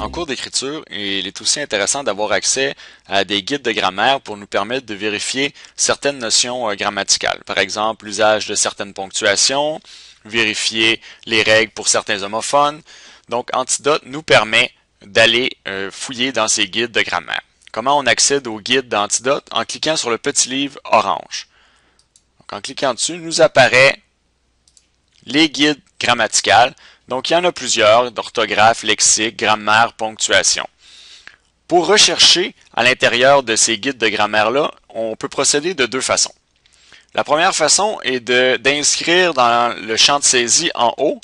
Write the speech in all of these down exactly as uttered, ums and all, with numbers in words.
En cours d'écriture, il est aussi intéressant d'avoir accès à des guides de grammaire pour nous permettre de vérifier certaines notions grammaticales. Par exemple, l'usage de certaines ponctuations, vérifier les règles pour certains homophones. Donc, Antidote nous permet d'aller euh, fouiller dans ces guides de grammaire. Comment on accède aux guides d'Antidote? En cliquant sur le petit livre orange. Donc, en cliquant dessus, nous apparaît les guides grammaticales. Donc, il y en a plusieurs, d'orthographe, lexique, grammaire, ponctuation. Pour rechercher à l'intérieur de ces guides de grammaire-là, on peut procéder de deux façons. La première façon est d'inscrire dans le champ de saisie en haut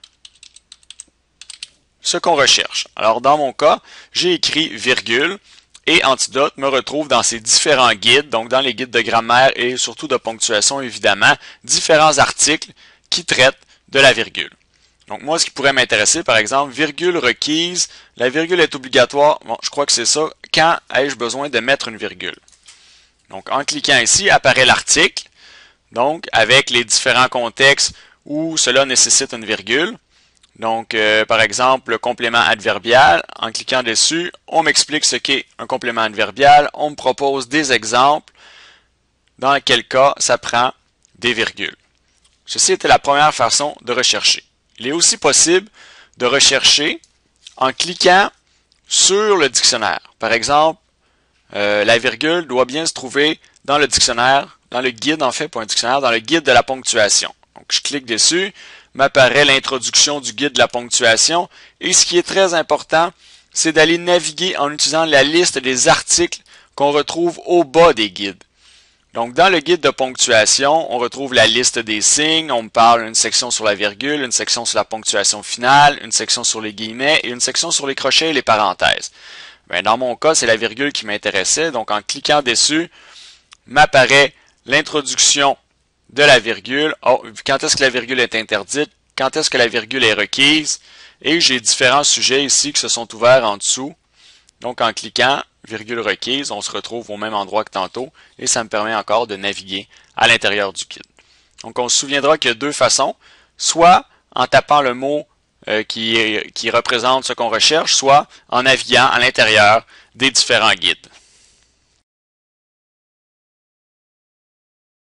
ce qu'on recherche. Alors, dans mon cas, j'ai écrit virgule et Antidote me retrouve dans ces différents guides, donc dans les guides de grammaire et surtout de ponctuation, évidemment, différents articles qui traitent de la virgule. Donc moi, ce qui pourrait m'intéresser, par exemple, virgule requise, la virgule est obligatoire, bon, je crois que c'est ça, quand ai-je besoin de mettre une virgule? Donc en cliquant ici, apparaît l'article, donc avec les différents contextes où cela nécessite une virgule. Donc euh, par exemple, le complément adverbial, en cliquant dessus, on m'explique ce qu'est un complément adverbial, on me propose des exemples, dans quel cas ça prend des virgules. Ceci était la première façon de rechercher. Il est aussi possible de rechercher en cliquant sur le dictionnaire. Par exemple, euh, la virgule doit bien se trouver dans le dictionnaire, dans le guide en fait, pas un dictionnaire, dans le guide de la ponctuation. Donc je clique dessus, m'apparaît l'introduction du guide de la ponctuation et ce qui est très important, c'est d'aller naviguer en utilisant la liste des articles qu'on retrouve au bas des guides. Donc, dans le guide de ponctuation, on retrouve la liste des signes, on me parle d'une section sur la virgule, une section sur la ponctuation finale, une section sur les guillemets et une section sur les crochets et les parenthèses. Bien, dans mon cas, c'est la virgule qui m'intéressait, donc en cliquant dessus, m'apparaît l'introduction de la virgule, oh, quand est-ce que la virgule est interdite, quand est-ce que la virgule est requise, et j'ai différents sujets ici qui se sont ouverts en dessous. Donc, en cliquant, virgule requise, on se retrouve au même endroit que tantôt et ça me permet encore de naviguer à l'intérieur du guide. Donc, on se souviendra qu'il y a deux façons, soit en tapant le mot euh, qui, qui représente ce qu'on recherche, soit en naviguant à l'intérieur des différents guides.